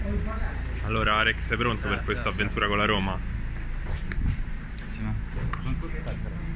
Allora, Arek, sei pronto per questa avventura con la Roma? Sì, ma sono